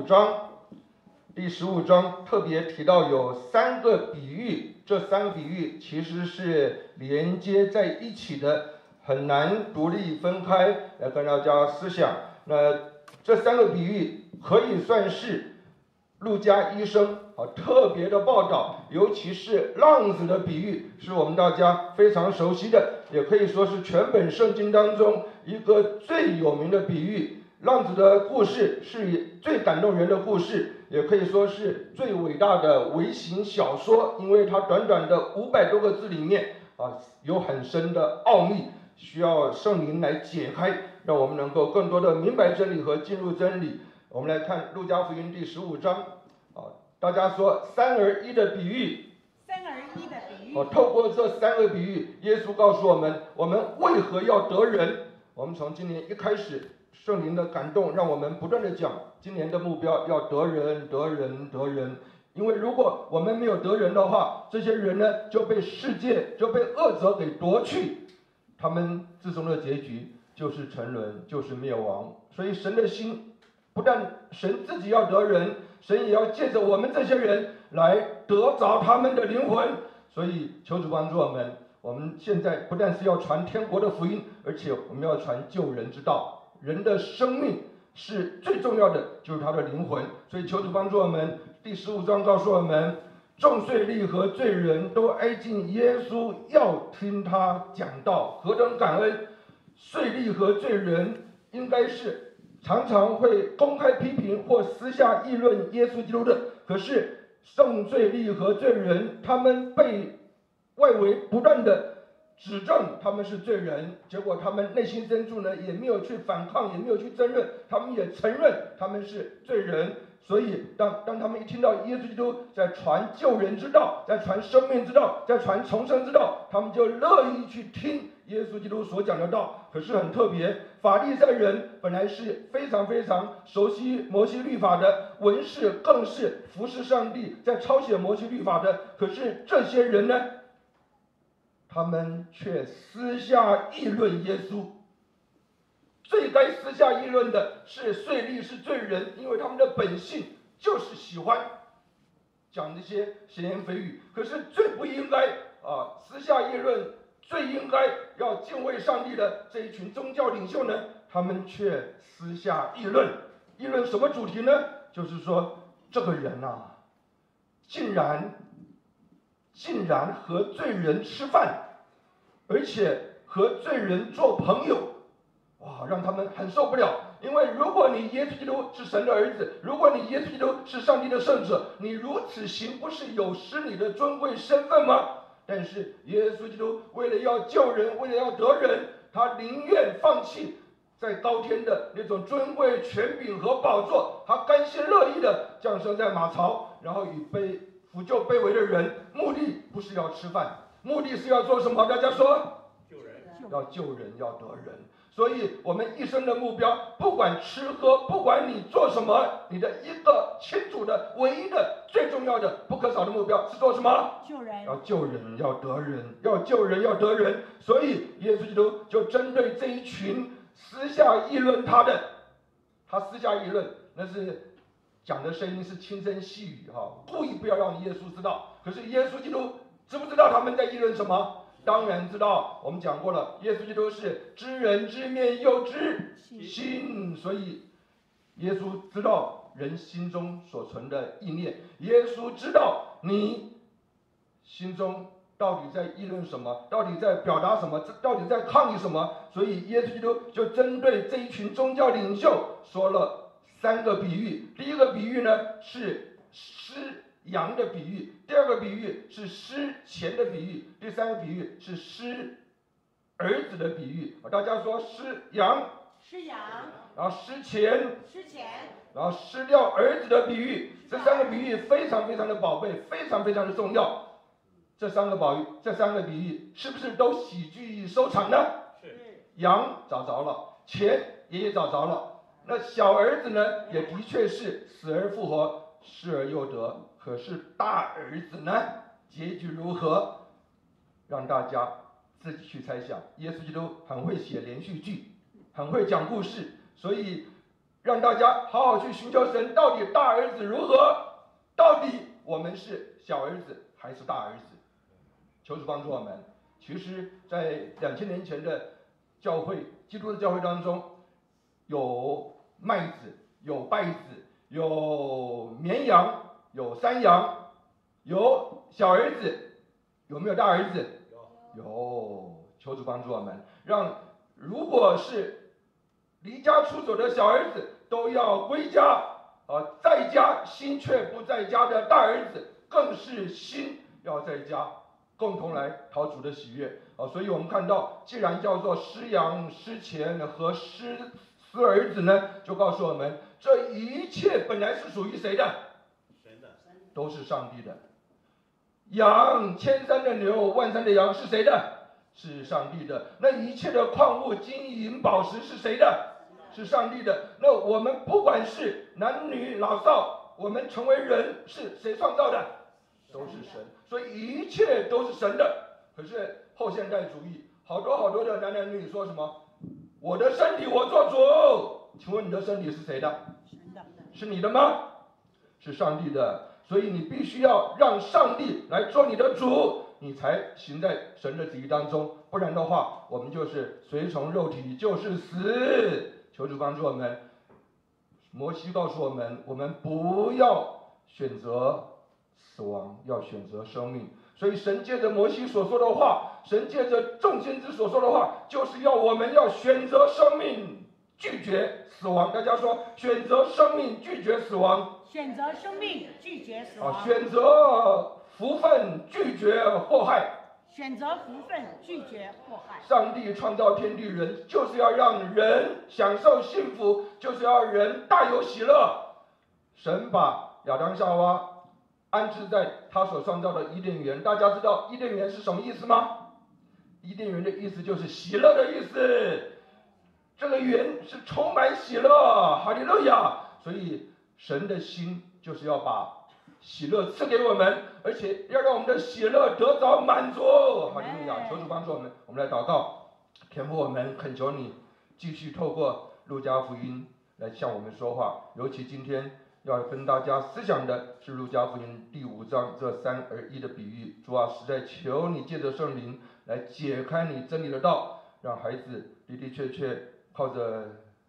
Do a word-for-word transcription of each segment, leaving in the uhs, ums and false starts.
章第十五章特别提到有三个比喻，这三个比喻其实是连接在一起的，很难独立分开来跟大家思想。那这三个比喻可以算是路加医生啊特别的报道，尤其是浪子的比喻是我们大家非常熟悉的，也可以说是全本圣经当中一个最有名的比喻。浪子的故事是最感动人的故事，也可以说是最伟大的微型小说，因为它短短的五百多个字里面啊，有很深的奥秘，需要圣灵来解开，让我们能够更多的明白真理和进入真理。我们来看路加福音第十五章啊，大家说三而一的比喻。 三而一的比喻。 啊，透过这三个比喻，耶稣告诉我们，我们为何要得人。我们从今年一开始，圣灵的感动让我们不断的讲，今年的目标要得人得人得人，因为如果我们没有得人的话，这些人呢就被世界就被恶者给夺去，他们最终的结局就是沉沦，就是灭亡。所以神的心不但神自己要得人，神也要借着我们这些人来得着他们的灵魂。所以求主帮助我们，我们现在不但是要传天国的福音，而且我们要传救人之道。人的生命是最重要的，就是他的灵魂。所以求主帮助我们。第十五章告诉我们，众税吏和罪人都挨近耶稣，要听他讲道，何等感恩！税吏和罪人应该是常常会公开批评或私下议论耶稣基督的，可是众税吏和罪人，他们被外围不断的指证他们是罪人，结果他们内心深处呢也没有去反抗，也没有去争论，他们也承认他们是罪人。所以当当他们一听到耶稣基督在传救人之道，在传生命之道，在传重生之道，他们就乐意去听耶稣基督所讲的道。可是很特别，法利赛人本来是非常非常熟悉摩西律法的，文士更是服侍上帝，在抄写摩西律法的。可是这些人呢，他们却私下议论耶稣。最该私下议论的是税吏，是罪人，因为他们的本性就是喜欢讲这些闲言蜚语。可是最不应该啊私下议论，最应该要敬畏上帝的这一群宗教领袖呢，他们却私下议论。议论什么主题呢？就是说这个人啊，竟然竟然和罪人吃饭，而且和罪人做朋友。哇，让他们很受不了。因为如果你耶稣基督是神的儿子，如果你耶稣基督是上帝的圣者，你如此行不是有失你的尊贵身份吗？但是耶稣基督为了要救人，为了要得人，他宁愿放弃在高天的那种尊贵权柄和宝座，他甘心乐意的降生在马槽，然后与卑扶救卑微的人，目的不是要吃饭，目的是要做什么？大家说， 救人， 要救人，要得人。所以我们一生的目标，不管吃喝，不管你做什么，你的一个清楚的、唯一的、最重要的、不可少的目标是做什么？ 救人， 要救人，要得人，要救人，要得人。所以耶稣基督就针对这一群私下议论他的，他私下议论，那是讲的声音是轻声细语哈，故意不要让耶稣知道。可是耶稣基督知不知道他们在议论什么？当然知道，我们讲过了，耶稣基督是知人知面又知心，所以耶稣知道人心中所存的意念，耶稣知道你心中到底在议论什么，到底在表达什么，到底在抗议什么。所以耶稣基督就针对这一群宗教领袖说了三个比喻。第一个比喻呢是失羊的比喻，第二个比喻是失钱的比喻，第三个比喻是失儿子的比喻。大家说失羊， 失羊， 然后失钱， 失钱， 然后失掉儿子的比喻。这三个比喻非常非常的宝贝，非常非常的重要。这三个宝玉，这三个比喻是不是都喜剧收场呢？ 是。 羊找着了，钱也找着了，那小儿子呢，也的确是死而复活，失而又得。可是大儿子呢，结局如何？让大家自己去猜想。耶稣基督很会写连续剧，很会讲故事，所以让大家好好去寻求神，到底大儿子如何？到底我们是小儿子还是大儿子？求主帮助我们。其实，在两千年前的教会，基督的教会当中，有麦子，有稗子，有绵羊，有山羊，有小儿子，有没有大儿子？有。有。求主帮助我们，让如果是离家出走的小儿子，都要归家。啊，在家心却不在家的大儿子，更是心要在家，共同来讨主的喜悦。啊，所以我们看到，既然叫做失羊、失钱和失失儿子呢，就告诉我们，这一切本来是属于谁的？ 神的， 都是上帝的。羊，千山的牛，万山的羊是谁的？是上帝的。那一切的矿物、金银宝石是谁的？是上帝的。那我们不管是男女老少，我们成为人是谁创造的？都是神。所以一切都是神的。可是后现代主义好多好多的男男女女说什么？我的身体我做主。请问你的身体是谁的？是你的吗？是上帝的。所以你必须要让上帝来做你的主，你才行在神的旨意当中。不然的话，我们就是随从肉体，就是死。求主帮助我们。摩西告诉我们，我们不要选择死亡，要选择生命。所以神借着摩西所说的话，神借着众先知所说的话，就是要我们要选择生命，拒绝死亡。大家说，选择生命，拒绝死亡。 选择生命，拒绝死亡。 啊，选择福分，拒绝祸害。 选择福分，拒绝祸害。 上帝创造天地人，就是要让人享受幸福，就是要人大有喜乐。神把亚当夏娃安置在他所创造的伊甸园。大家知道伊甸园是什么意思吗？伊甸园的意思就是喜乐的意思。这个园是充满喜乐，哈利路亚。所以神的心就是要把喜乐赐给我们，而且要让我们的喜乐得着满足。哈利路亚！求主帮助我们。我们来祷告，天父，我们恳求你继续透过路加福音来向我们说话。尤其今天要跟大家思想的是路加福音第五章这三而一的比喻。主啊，实在求你借着圣灵来解开你真理的道，让孩子的的确确靠着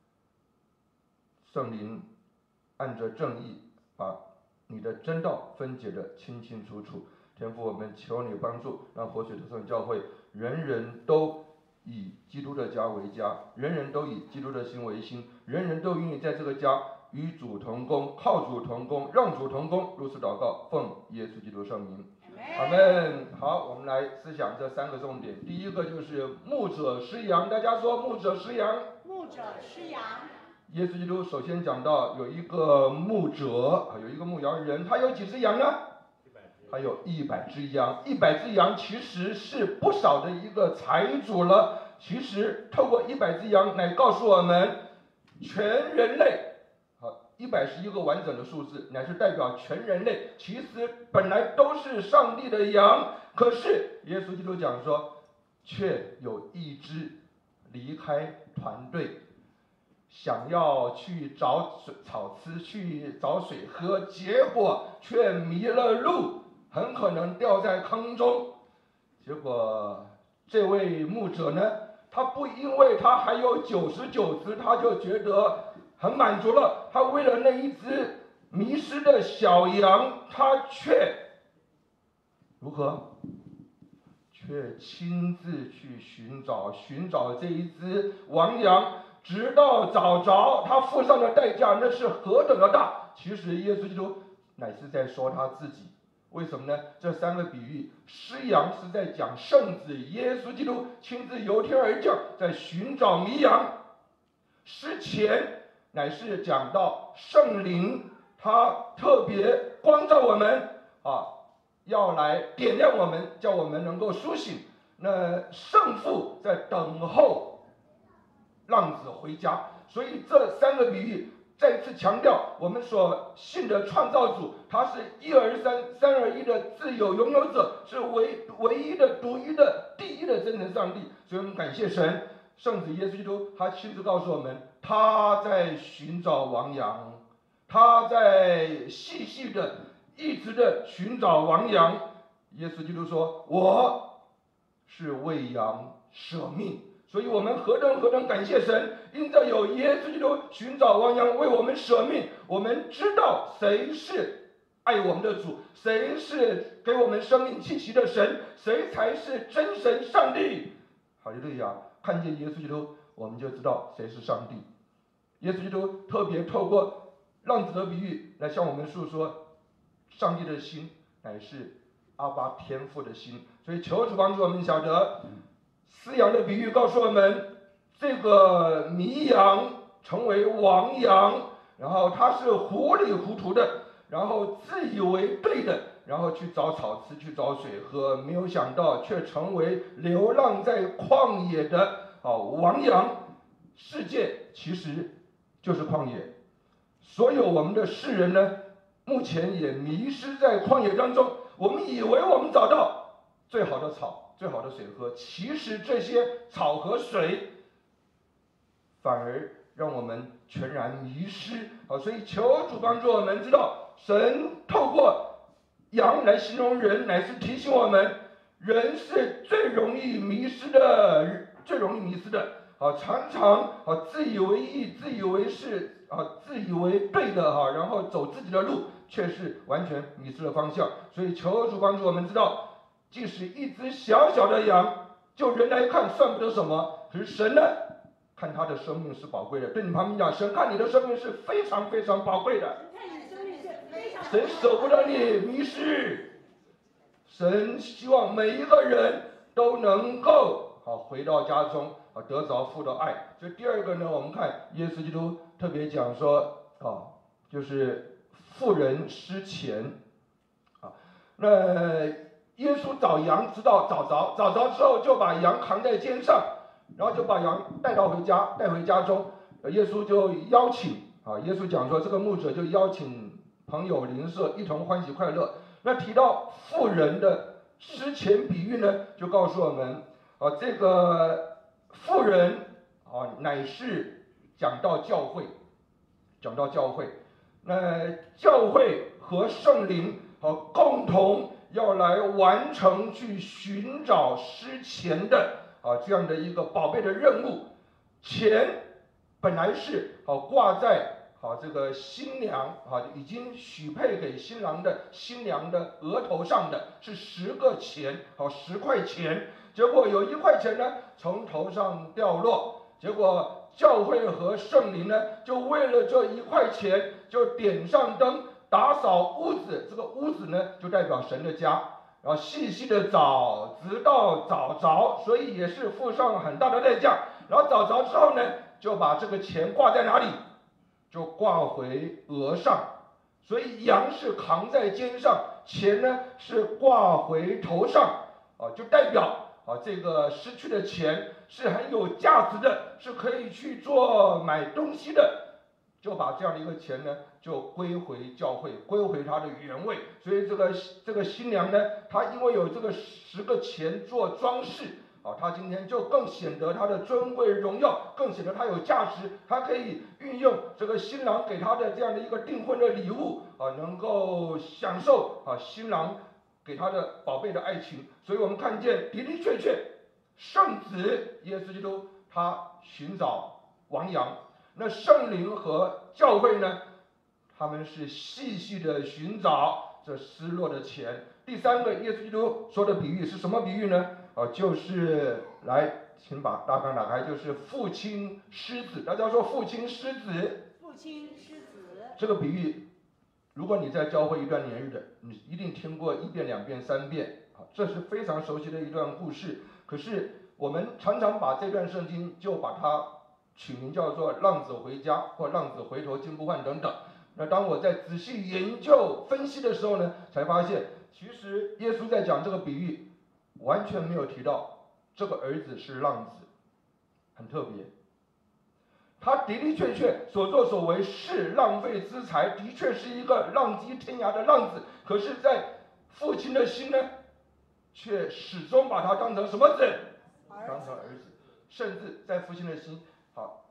圣灵，按着正义把你的真道分解得清清楚楚。天父，我们求你帮助，让活水的圣教会人人都以基督的家为家，人人都以基督的心为心，人人都愿意在这个家与主同工，靠主同工，让主同工。如此祷告，奉耶稣基督圣名，阿们。好，我们来思想这三个重点。第一个就是牧者失羊。大家说，牧者失羊。 牧者失羊。 耶稣基督首先讲到有一个牧者，有一个牧羊人，他有几只羊呢？他有一百只羊。一百只羊其实是不少的一个财主了。其实透过一百只羊来告诉我们，全人类，好，一百是一个完整的数字，乃是代表全人类。其实本来都是上帝的羊，可是耶稣基督讲说，却有一只离开团队，想要去找水草吃，去找水喝，结果却迷了路，很可能掉在坑中。结果这位牧者呢，他不因为他还有九十九只，他就觉得很满足了。他为了那一只迷失的小羊，他却如何？却亲自去寻找，寻找这一只亡羊，直到找着。他付上的代价那是何等的大！其实耶稣基督乃是在说他自己。为什么呢？这三个比喻，失羊是在讲圣子耶稣基督亲自由天而降，在寻找迷羊；失钱乃是讲到圣灵，他特别光照我们啊，要来点亮我们，叫我们能够苏醒。那圣父在等候浪子回家。所以这三个比喻再次强调，我们所信的创造主，他是一而三、三而一的自有拥有者，是唯唯一的、独一的、第一的真神上帝。所以我们感谢神，圣子耶稣基督，他亲自告诉我们， 他在寻找亡羊，他在细细的一直的寻找亡羊。耶稣基督说，我是为羊舍命。所以我们何等何等感谢神，因着有耶稣基督寻找亡羊，为我们舍命，我们知道谁是爱我们的主，谁是给我们生命气息的神，谁才是真神上帝。哈利路亚！看见耶稣基督，我们就知道谁是上帝。耶稣基督特别透过浪子的比喻来向我们诉说，上帝的心乃是阿爸天父的心。所以求主帮助我们晓得，饲养的比喻告诉我们，这个迷羊成为亡羊，然后他是糊里糊涂的，然后自以为对的，然后去找草吃，去找水喝，没有想到却成为流浪在旷野的啊亡羊。世界其实就是旷野，所有我们的世人呢，目前也迷失在旷野当中。我们以为我们找到最好的草，最好的水喝，其实这些草和水反而让我们全然迷失。好，所以求主帮助我们知道，神透过羊来形容人，乃是提醒我们，人是最容易迷失的，最容易迷失的。啊，常常啊自以为意、自以为是啊、自以为对的哈、啊，然后走自己的路，却是完全迷失了方向。所以求主帮助我们知道，即使一只小小的羊，就人来看算不得什么，可是神呢，看他的生命是宝贵的。对你旁边讲，神看你的生命是非常非常宝贵的，神舍不得你迷失，神希望每一个人都能够好回到家中。啊，得着父的爱。所以第二个呢，我们看耶稣基督特别讲说啊，就是妇人失钱啊。那耶稣找羊，知道找着，找着之后就把羊扛在肩上，然后就把羊带到回家，带回家中。耶稣就邀请啊，耶稣讲说，这个牧者就邀请朋友邻舍一同欢喜快乐。那提到妇人的失钱比喻呢，就告诉我们啊，这个。妇人啊，乃是讲到教会，讲到教会，那教会和圣灵啊共同要来完成去寻找失钱的啊这样的一个宝贝的任务。钱本来是啊挂在啊这个新娘啊已经许配给新郎的新娘的额头上的，是十个钱，好十块钱。结果有一块钱呢从头上掉落，结果教会和圣灵呢就为了这一块钱就点上灯，打扫屋子，这个屋子呢就代表神的家，然后细细的找，直到找着，所以也是付上很大的代价。然后找着之后呢，就把这个钱挂在哪里？就挂回额上。所以羊是扛在肩上，钱呢是挂回头上，啊，就代表。啊，这个失去的钱是很有价值的，是可以去做买东西的，就把这样的一个钱呢，就归回教会，归回它的原位。所以这个这个新娘呢，她因为有这个十个钱做装饰，啊，她今天就更显得她的尊贵荣耀，更显得她有价值。她可以运用这个新郎给她的这样的一个订婚的礼物，啊，能够享受啊新郎给他的宝贝的爱情。所以我们看见的的确确，圣子耶稣基督他寻找亡羊，那圣灵和教会呢，他们是细细的寻找这失落的钱。第三个耶稣基督说的比喻是什么比喻呢？啊，就是来，请把大纲打开，就是父亲失子。大家说父亲失子。 父亲失子。 这个比喻，如果你在教会一段年日的，你一定听过一遍、两遍、三遍，啊，这是非常熟悉的一段故事。可是我们常常把这段圣经就把它取名叫做“浪子回家”或“浪子回头金不换”等等。那当我在仔细研究分析的时候呢，才发现其实耶稣在讲这个比喻，完全没有提到这个儿子是浪子，很特别。他的的确确所作所为是浪费资财，的确是一个浪迹天涯的浪子。可是，在父亲的心呢，却始终把他当成什么子？当成儿子。甚至在父亲的心，好，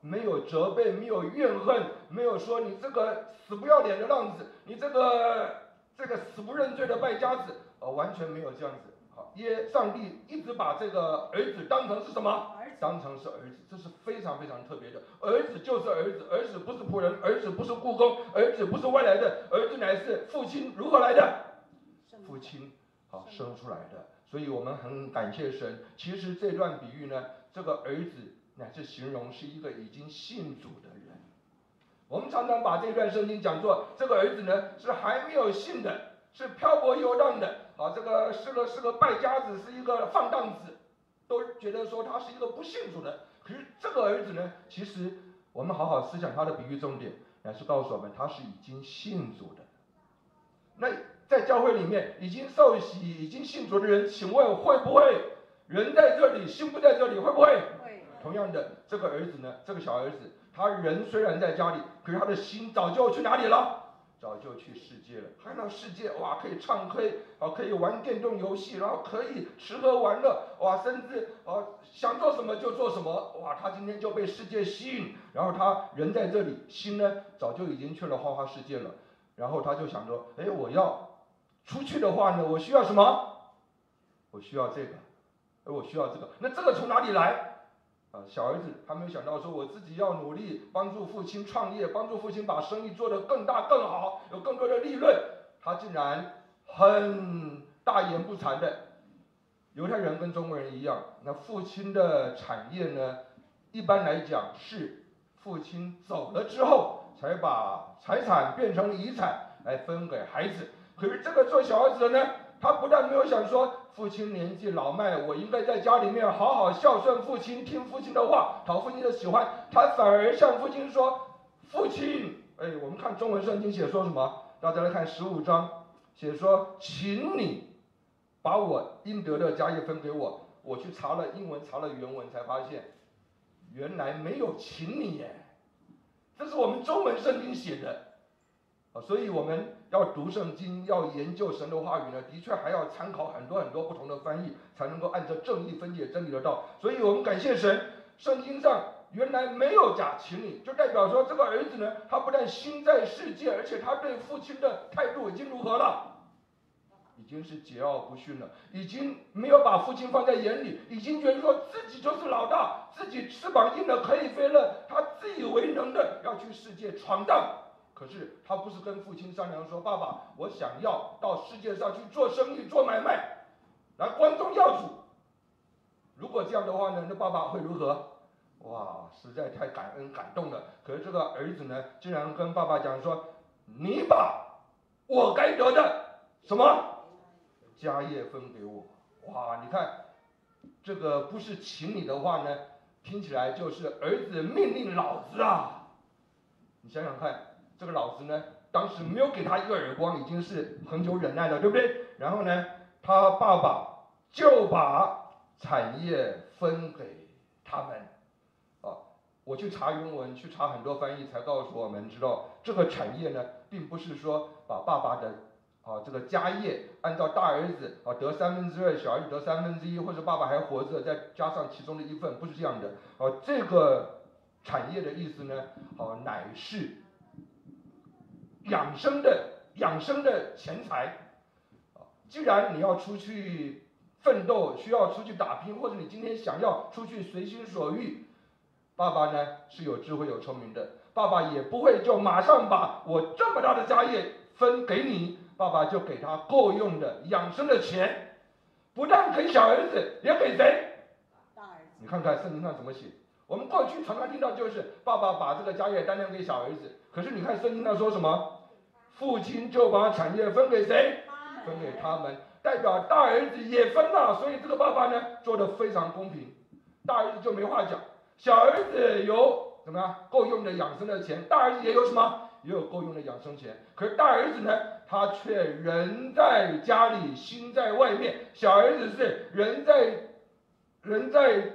没有责备，没有怨恨，没有说你这个死不要脸的浪子，你这个这个死不认罪的败家子，呃，完全没有这样子。好，耶，上帝一直把这个儿子当成是什么？当成是儿子，这是非常非常特别的。儿子就是儿子，儿子不是仆人，儿子不是雇工，儿子不是外来的，儿子乃是父亲如何来的？父亲好生出来的。所以我们很感谢神。其实这段比喻呢，这个儿子乃是形容是一个已经信主的人。我们常常把这段圣经讲作，这个儿子呢是还没有信的，是漂泊游荡的，啊，这个是个是个败家子，是一个放荡子，都觉得说他是一个不信主的。可是这个儿子呢，其实我们好好思想他的比喻重点，乃是告诉我们他是已经信主的。那在教会里面已经受洗、已经信主的人，请问会不会人在这里，心不在这里？会不会？ 会。 同样的，这个儿子呢，这个小儿子，他人虽然在家里，可是他的心早就去哪里了？早就去世界了。看到世界，哇，可以唱 K， 啊，可以玩电动游戏，然后可以吃喝玩乐，哇，甚至啊想做什么就做什么，哇，他今天就被世界吸引，然后他人在这里，心呢早就已经去了花花世界了。然后他就想着，哎，我要出去的话呢，我需要什么？我需要这个，而我需要这个。那这个从哪里来？啊，小儿子他没有想到说，我自己要努力帮助父亲创业，帮助父亲把生意做得更大更好，有更多的利润。他竟然很大言不惭的，犹太人跟中国人一样，那父亲的产业呢，一般来讲是父亲走了之后，才把财产变成遗产来分给孩子。可是这个做小儿子的呢，他不但没有想说父亲年纪老迈，我应该在家里面好好孝顺父亲，听父亲的话，讨父亲的喜欢，他反而向父亲说，父亲，哎，我们看中文圣经写说什么？大家来看十五章，写说，请你把我应得的家业分给我。我去查了英文，查了原文，才发现原来没有请你耶，这是我们中文圣经写的。所以我们要读圣经，要研究神的话语呢，的确还要参考很多很多不同的翻译，才能够按照正义分解真理的道。所以我们感谢神，圣经上原来没有假请你，就代表说这个儿子呢，他不但心在世界，而且他对父亲的态度已经如何了？已经是桀骜不驯了，已经没有把父亲放在眼里，已经觉得说自己就是老大，自己翅膀硬了可以飞了，他自以为能的要去世界闯荡。可是他不是跟父亲商量说，爸爸，我想要到世界上去做生意、做买卖，来光宗耀祖。如果这样的话呢，那爸爸会如何？哇，实在太感恩感动了。可是这个儿子呢，竟然跟爸爸讲说，你把我该得的什么家业分给我。哇，你看这个不是请你的话呢，听起来就是儿子命令老子啊。你想想看，这个老子呢，当时没有给他一个耳光，已经是很久忍耐了，对不对？然后呢，他爸爸就把产业分给他们。啊，我去查原文，去查很多翻译，才告诉我们知道，这个产业呢，并不是说把爸爸的啊这个家业按照大儿子啊得三分之二，小儿子得三分之一，或者爸爸还活着，再加上其中的一份，不是这样的。啊，这个产业的意思呢，啊，乃是养生的养生的钱财。既然你要出去奋斗，需要出去打拼，或者你今天想要出去随心所欲，爸爸呢是有智慧有聪明的，爸爸也不会就马上把我这么大的家业分给你，爸爸就给他够用的养生的钱，不但给小儿子，也给谁？大儿子。你看看圣经上怎么写。我们过去常常听到就是爸爸把这个家业担当给小儿子，可是你看圣经上说什么？父亲就把产业分给谁？分给他们，代表大儿子也分了，所以这个爸爸呢做得非常公平，大儿子就没话讲。小儿子有怎么样够用的养生的钱，大儿子也有什么？也有够用的养生钱。可是大儿子呢，他却人在家里，心在外面。小儿子是人在人在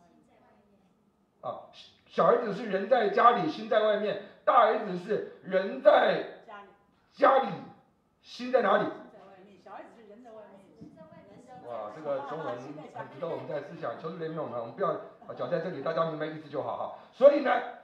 啊，小儿子是人在家里，心在外面；大儿子是人在家里，心在哪里？ 小儿子是人在外面。 哇，这个中文很值得我们在思想。求主怜悯我们，我们不要讲在这里，大家明白意思就好哈。所以呢，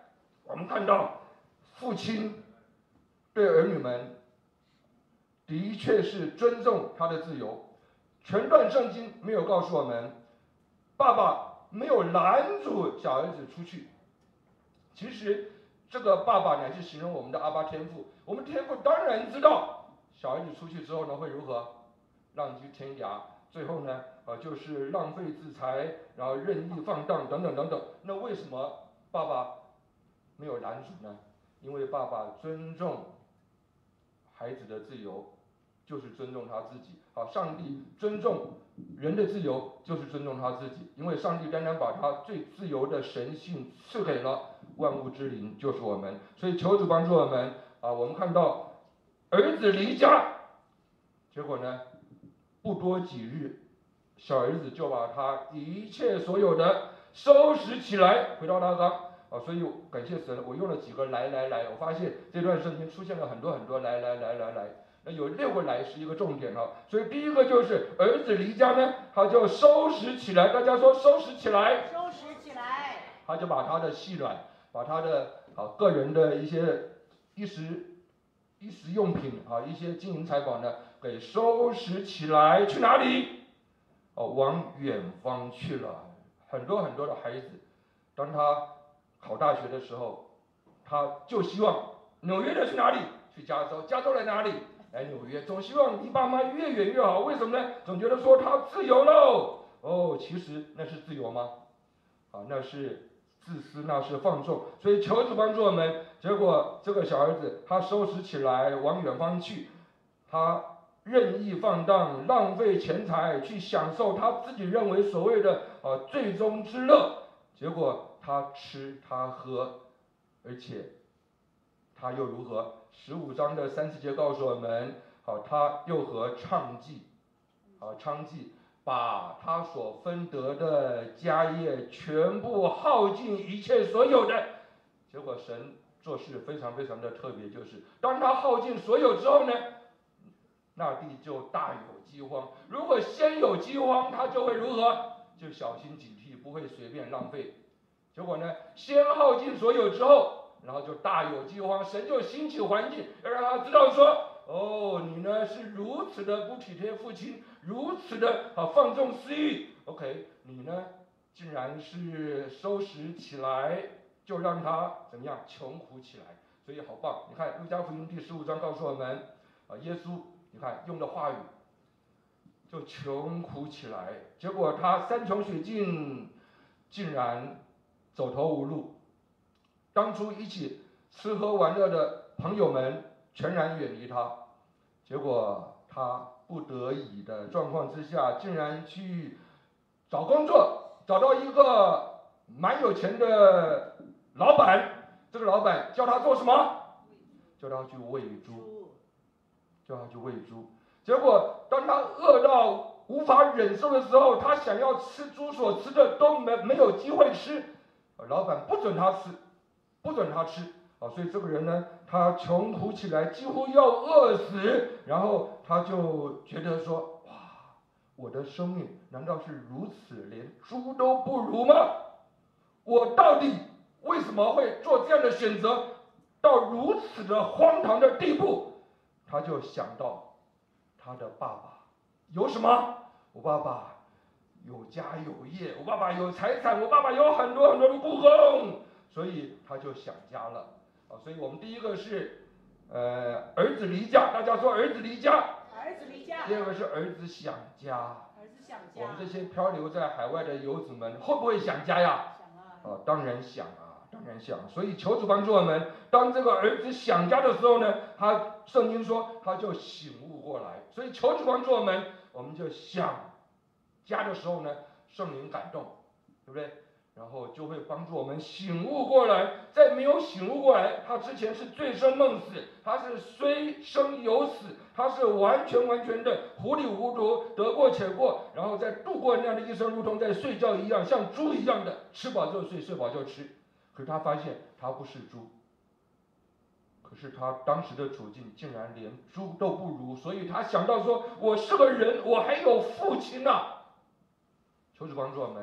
我们看到父亲对儿女们的确是尊重他的自由。全段圣经没有告诉我们，爸爸没有拦阻小儿子出去。其实这个爸爸乃是形容我们的阿爸天父。我们天父当然知道小儿子出去之后呢会如何，浪迹天涯，最后呢呃就是浪费资财，然后任意放荡等等等等。那为什么爸爸没有拦阻呢？因为爸爸尊重孩子的自由，就是尊重他自己。好，上帝尊重人的自由，就是尊重他自己，因为上帝单单把他最自由的神性赐给了万物之灵，就是我们。所以求主帮助我们啊！我们看到儿子离家，结果呢，不多几日，小儿子就把他一切所有的收拾起来，回到他刚啊！所以感谢神，我用了几个来来来，我发现这段圣经出现了很多很多来来来来来。那有六个来是一个重点哈，所以第一个就是儿子离家呢，他就收拾起来。大家说收拾起来， 收拾起来。 他就把他的细软，把他的啊个人的一些衣食衣食用品啊，一些金银财宝呢，给收拾起来。去哪里？哦，往远方去了。很多很多的孩子，当他考大学的时候，他就希望纽约的去哪里？去加州。加州来哪里？来纽约，总希望离爸妈越远越好。为什么呢？总觉得说他自由喽。哦，其实那是自由吗？啊，那是自私，那是放纵。所以求主帮助我们。结果这个小儿子他收拾起来往远方去，他任意放荡，浪费钱财，去享受他自己认为所谓的啊最终之乐。结果他吃他喝，而且他又如何？十五章的三十节告诉我们，好，他又和娼妓，啊，娼妓把他所分得的家业全部耗尽一切所有的。结果神做事非常非常的特别，就是当他耗尽所有之后呢，那地就大有饥荒。如果先有饥荒，他就会如何？就小心警惕，不会随便浪费。结果呢，先耗尽所有之后，然后就大有饥荒，神就兴起环境，要让他知道说，哦，你呢是如此的不体贴父亲，如此的啊放纵私欲 ，OK， 你呢竟然是收拾起来，就让他怎么样穷苦起来，所以好棒！你看路加福音第十五章告诉我们，啊，耶稣你看用的话语，就穷苦起来，结果他山穷水尽，竟然走投无路。当初一起吃喝玩乐的朋友们全然远离他，结果他不得已的状况之下，竟然去找工作，找到一个蛮有钱的老板。这个老板叫他做什么？叫他去喂猪，叫他去喂猪。结果当他饿到无法忍受的时候，他想要吃猪所吃的都没没有机会吃，老板不准他吃。不准他吃啊，所以这个人呢，他穷苦起来，几乎要饿死，然后他就觉得说，哇，我的生命难道是如此，连猪都不如吗？我到底为什么会做这样的选择，到如此的荒唐的地步？他就想到他的爸爸有什么？我爸爸有家有业，我爸爸有财产，我爸爸有很多很多的故宫。所以他就想家了啊！所以我们第一个是，呃，儿子离家，大家说儿子离家。 儿子离家。 第二个是儿子想家。 儿子想家。 我们这些漂流在海外的游子们，会不会想家呀？ 想啊。 啊，当然想啊，当然想。所以求主帮助我们，当这个儿子想家的时候呢，他圣经说他就醒悟过来。所以求主帮助我们，我们就想家的时候呢，圣灵感动，对不对？然后就会帮助我们醒悟过来，在没有醒悟过来，他之前是醉生梦死，他是虽生犹死，他是完全完全的糊里糊涂，得过且过，然后再度过那样的一生，如同在睡觉一样，像猪一样的吃饱就睡，睡饱就吃。可是他发现他不是猪，可是他当时的处境竟然连猪都不如，所以他想到说，我是个人，我还有父亲呐、啊。求主帮助我们。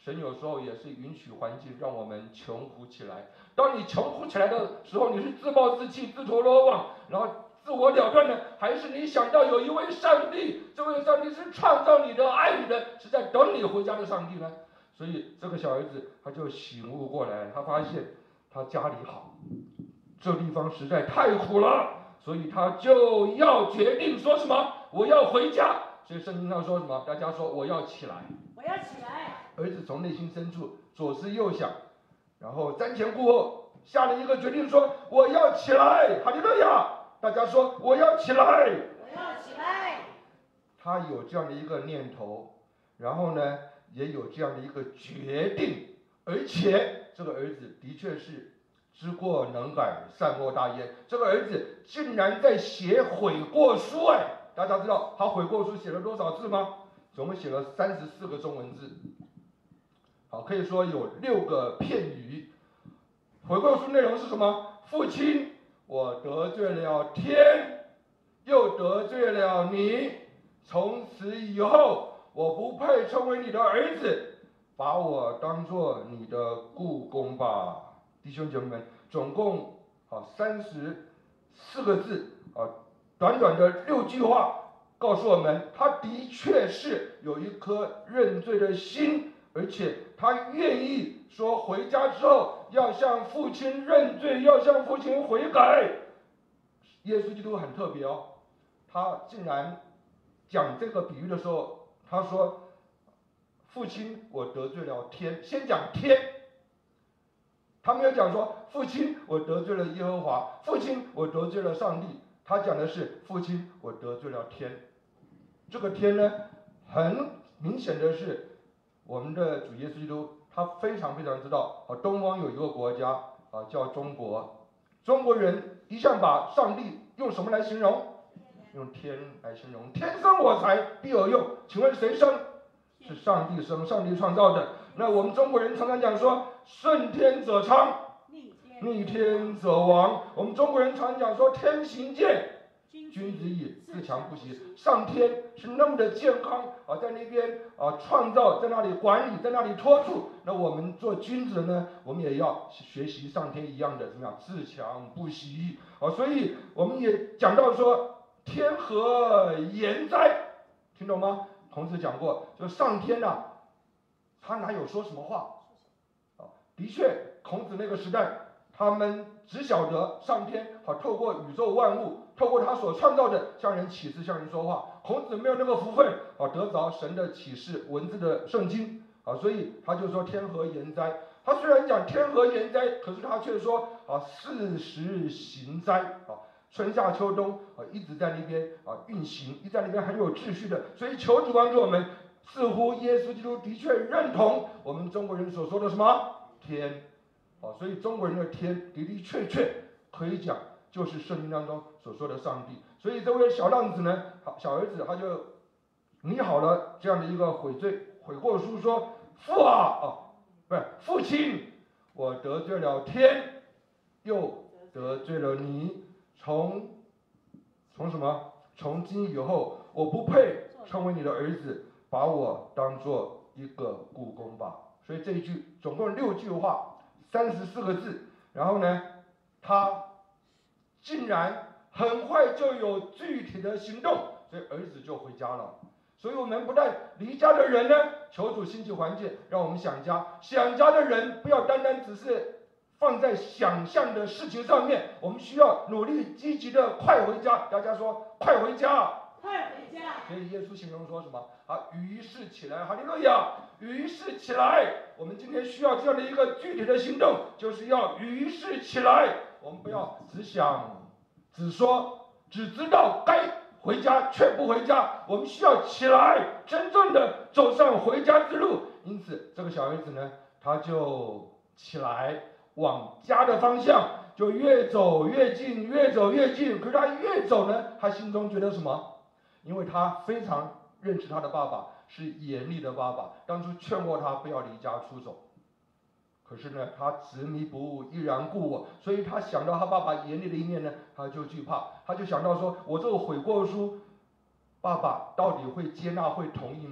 神有时候也是允许环境让我们穷苦起来。当你穷苦起来的时候，你是自暴自弃、自投罗网，然后自我了断呢，还是你想到有一位上帝，这位上帝是创造你的、爱你的，是在等你回家的上帝呢？所以这个小儿子他就醒悟过来，他发现他家里好，这地方实在太苦了，所以他就要决定说什么？我要回家。所以圣经上说什么？大家说我要起来， 我要起来。 儿子从内心深处左思右想，然后瞻前顾后，下了一个决定说我要起来。哈利路亚！大家说我要起来， 我要起来。 他有这样的一个念头，然后呢，也有这样的一个决定，而且这个儿子的确是知过能改，善莫大焉。这个儿子竟然在写悔过书哎！大家知道他悔过书写了多少字吗？总共写了三十四个中文字。好，可以说有六个片语。悔过书内容是什么？父亲，我得罪了天，又得罪了你，从此以后我不配成为你的儿子，把我当作你的雇工吧。弟兄姐妹们，总共啊三十四个字啊，短短的六句话，告诉我们他的确是有一颗认罪的心，而且他愿意说回家之后要向父亲认罪，要向父亲悔改。耶稣基督很特别哦，他竟然讲这个比喻的时候，他说：“父亲，我得罪了天。”先讲天，他没有讲说父亲，我得罪了耶和华，父亲，我得罪了上帝。他讲的是父亲，我得罪了天。这个天呢，很明显的是我们的主耶稣基督，他非常非常知道啊，东方有一个国家啊叫中国，中国人一向把上帝用什么来形容？用天来形容，天生我材必有用。请问谁生？是上帝生，上帝创造的。那我们中国人常常讲说，顺天者昌，逆天者亡。我们中国人常讲说，天行健，君子以自强不息。上天是那么的健康啊，在那边啊创造，在那里管理，在那里托住。那我们做君子呢，我们也要学习上天一样的怎么样自强不息啊。所以我们也讲到说，天和言哉，听懂吗？孔子讲过，就上天呐、啊，他哪有说什么话啊？的确，孔子那个时代，他们只晓得上天好透过宇宙万物，透过他所创造的向人启示，向人说话。孔子没有那个福分啊，得着神的启示，文字的圣经啊，所以他就说天和言哉。他虽然讲天和言哉，可是他却说啊四时行哉啊。春夏秋冬啊，一直在那边啊运行，一直在那边很有秩序的。所以求主帮助我们，似乎耶稣基督的确认同我们中国人所说的什么天，啊，所以中国人的天的的确确可以讲就是圣经当中所说的上帝。所以这位小浪子呢，小儿子他就拟好了这样的一个悔罪悔过书，说父啊啊，不是父亲，我得罪了天，又得罪了你。从从什么？从今以后，我不配成为你的儿子，把我当做一个雇工吧。所以这一句总共六句话，三十四个字。然后呢，他竟然很快就有具体的行动，所以儿子就回家了。所以我们不但离家的人呢，求主兴起环境，让我们想家。想家的人不要单单只是放在想象的事情上面，我们需要努力积极的快回家。大家说快回家， 快回家。 所以耶稣形容说什么啊？于是起来，哈利路亚！于是起来。我们今天需要这样的一个具体的行动，就是要于是起来。我们不要只想、只说、只知道该回家却不回家，我们需要起来，真正的走上回家之路。因此，这个小儿子呢，他就起来。往家的方向就越走越近，越走越近。可是他越走呢，他心中觉得什么？因为他非常认识他的爸爸是严厉的爸爸，当初劝过他不要离家出走。可是呢，他执迷不悟，依然故我，所以他想到他爸爸严厉的一面呢，他就惧怕，他就想到说，我这个悔过书，爸爸到底会接纳、会同意吗？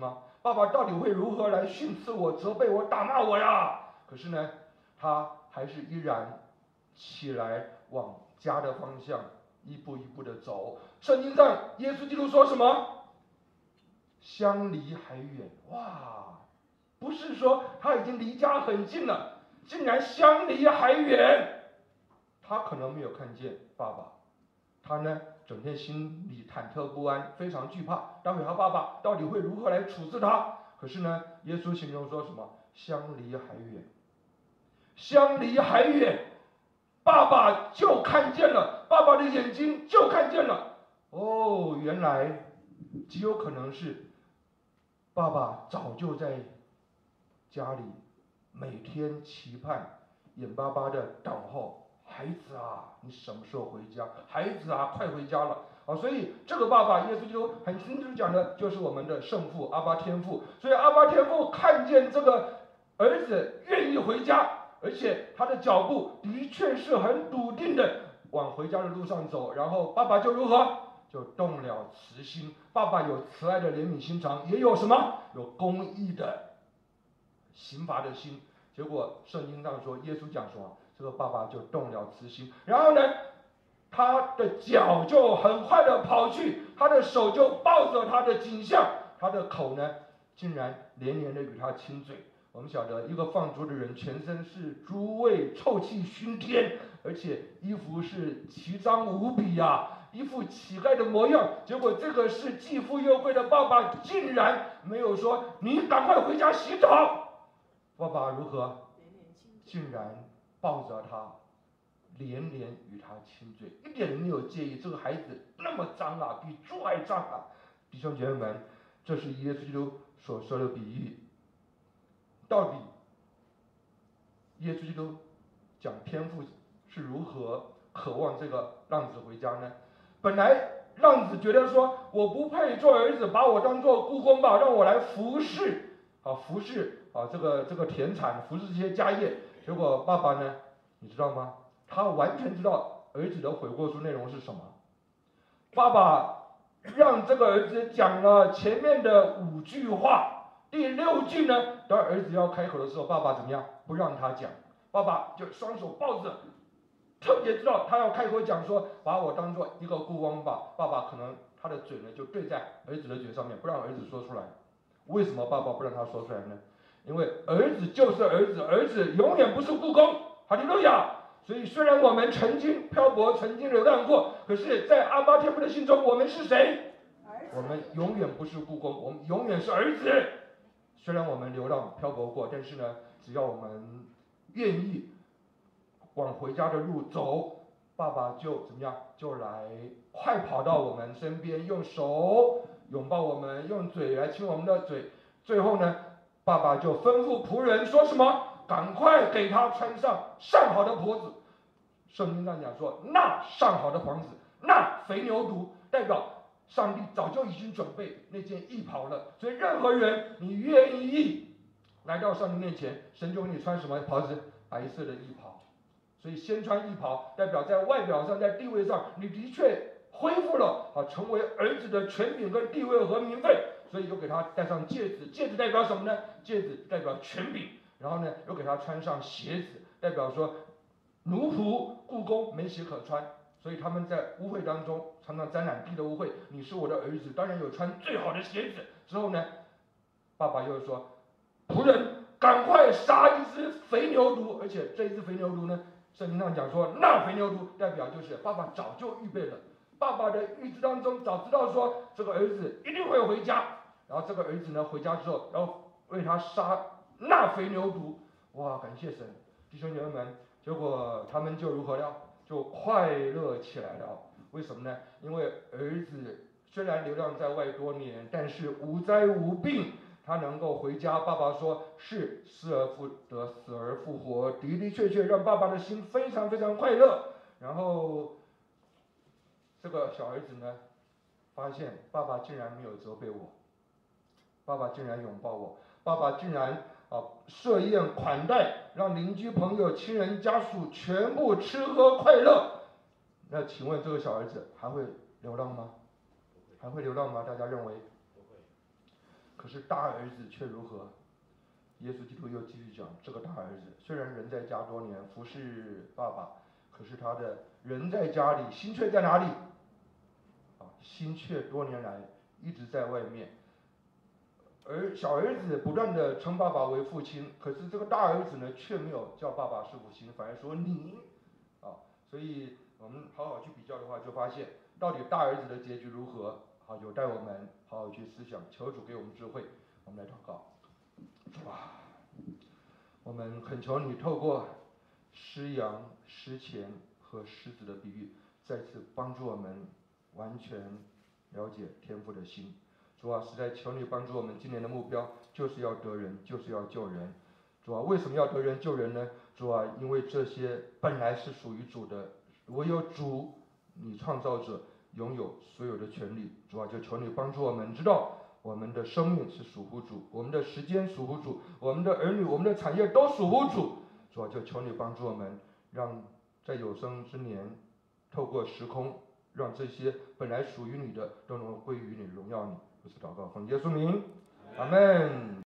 爸爸到底会如何来训斥我、责备我、打骂我呀？可是呢，他还是依然起来往家的方向一步一步的走。圣经上耶稣基督说什么？相离还远。哇，不是说他已经离家很近了，竟然相离还远。他可能没有看见爸爸，他呢整天心里忐忑不安，非常惧怕，待会他爸爸到底会如何来处置他？可是呢，耶稣形容说什么？相离还远，相离还远，爸爸就看见了，爸爸的眼睛就看见了。哦，原来极有可能是爸爸早就在家里每天期盼，眼巴巴的等候。孩子啊，你什么时候回家？孩子啊，快回家了啊！所以这个爸爸，耶稣基督很清楚讲的，就是我们的圣父阿爸天父。所以阿爸天父看见这个儿子愿意回家，而且他的脚步的确是很笃定的往回家的路上走，然后爸爸就如何？就动了慈心。爸爸有慈爱的怜悯心肠，也有什么？有公义的刑罚的心。结果圣经上说，耶稣讲说，这个爸爸就动了慈心，然后呢，他的脚就很快的跑去，他的手就抱着他的颈项，他的口呢，竟然连连的与他亲嘴。我们晓得，一个放猪的人全身是猪味，臭气熏天，而且衣服是奇脏无比呀、啊，一副乞丐的模样。结果这个是既富又贵的爸爸，竟然没有说你赶快回家洗澡。爸爸如何？竟然抱着他，连连与他亲嘴，一点都没有介意。这个孩子那么脏啊，比猪还脏啊！弟兄姐妹们，这是耶稣基督所说的比喻。到底耶稣基督讲天父是如何渴望这个浪子回家呢？本来浪子觉得说，我不配做儿子，把我当做雇工吧，让我来服侍啊，服侍啊，这个这个田产，服侍这些家业。结果爸爸呢，你知道吗？他完全知道儿子的悔过书内容是什么。爸爸让这个儿子讲了前面的五句话，第六句呢，当儿子要开口的时候，爸爸怎么样？不让他讲。爸爸就双手抱着，特别知道他要开口讲说，把我当做一个雇工吧。爸爸可能他的嘴呢就对在儿子的嘴上面，不让儿子说出来。为什么爸爸不让他说出来呢？因为儿子就是儿子，儿子永远不是雇工。哈利路亚！所以虽然我们曾经漂泊，曾经流浪过，可是在阿爸天父的心中，我们是谁？我们永远不是雇工，我们永远是儿子。虽然我们流浪漂泊过，但是呢，只要我们愿意往回家的路走，爸爸就怎么样？就来快跑到我们身边，用手拥抱我们，用嘴来亲我们的嘴。最后呢，爸爸就吩咐仆人说什么？赶快给他穿上上好的袍子。圣经上讲说，那上好的袍子，那肥牛犊，代表上帝早就已经准备那件义袍了。所以任何人你愿意来到上帝面前，神就给你穿什么袍子？白色的义袍。所以先穿义袍，代表在外表上，在地位上，你的确恢复了啊，成为儿子的权柄跟地位和名分。所以又给他戴上戒指，戒指代表什么呢？戒指代表权柄。然后呢，又给他穿上鞋子，代表说奴仆雇工没鞋可穿，所以他们在污秽当中常常沾染地的污秽。你是我的儿子，当然有穿最好的鞋子。之后呢，爸爸又说，仆人赶快杀一只肥牛犊，而且这一只肥牛犊呢，圣经上讲说，那肥牛犊代表就是爸爸早就预备了，爸爸的预知当中早知道说这个儿子一定会回家，然后这个儿子呢回家之后，然后为他杀那肥牛犊。哇，感谢神！弟兄姐妹们，结果他们就如何了？就快乐起来了。为什么呢？因为儿子虽然流浪在外多年，但是无灾无病，他能够回家。爸爸说是失而复得，死而复活，的的确确让爸爸的心非常非常快乐。然后这个小儿子呢，发现爸爸竟然没有责备我，爸爸竟然拥抱我，爸爸竟然啊设宴款待，让邻居朋友亲人家属全部吃喝快乐。那请问这个小儿子还会流浪吗？还会流浪吗？大家认为？ 可是大儿子却如何？耶稣基督又继续讲，这个大儿子虽然人在家多年，服侍爸爸，可是他的人在家里，心却在哪里？啊，心却多年来一直在外面。而小儿子不断的称爸爸为父亲，可是这个大儿子呢，却没有叫爸爸是父亲，反而说你，啊，所以我们好好去比较的话，就发现到底大儿子的结局如何？好，有待我们好好去思想，求主给我们智慧。我们来祷告。主啊，我们恳求你透过失羊、失钱和狮子的比喻，再次帮助我们完全了解天父的心。主啊，实在求你帮助我们，今年的目标就是要得人，就是要救人。主啊，为什么要得人救人呢？主啊，因为这些本来是属于主的，唯有主，你创造者拥有所有的权利。主啊，就求你帮助我们知道，我们的生命是属乎主，我们的时间属乎主，我们的儿女、我们的产业都属乎主。主啊，就求你帮助我们，让在有生之年，透过时空，让这些本来属于你的，都能归于你，荣耀你。如此祷告，奉耶稣名，阿门。